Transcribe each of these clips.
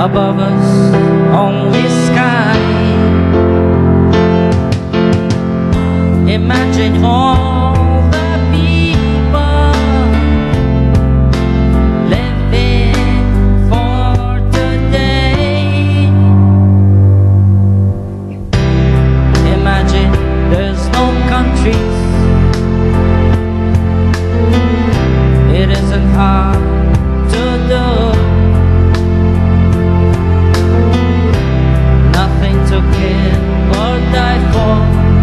above us only sky. Imagine all the people living for today. Imagine there's no countries. It isn't hard to do. Nothing to kill or die for,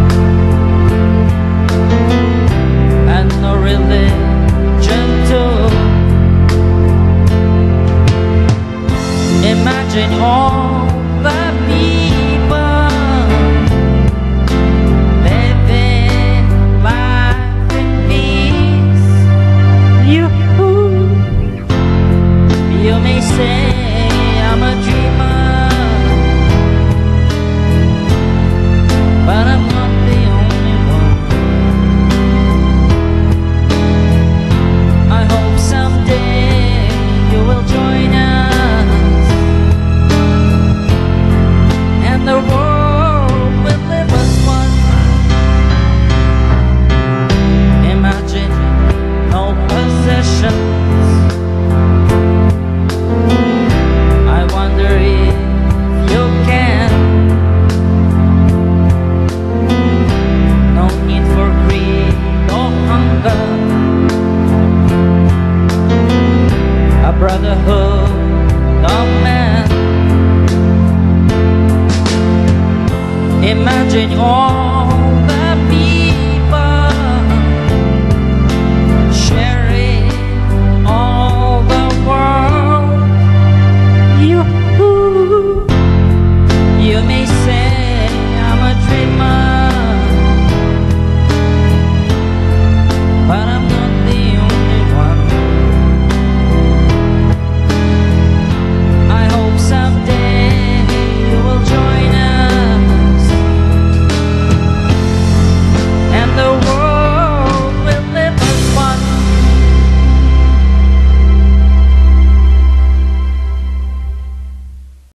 and no religion too. Imagine all the people living life in peace. You may say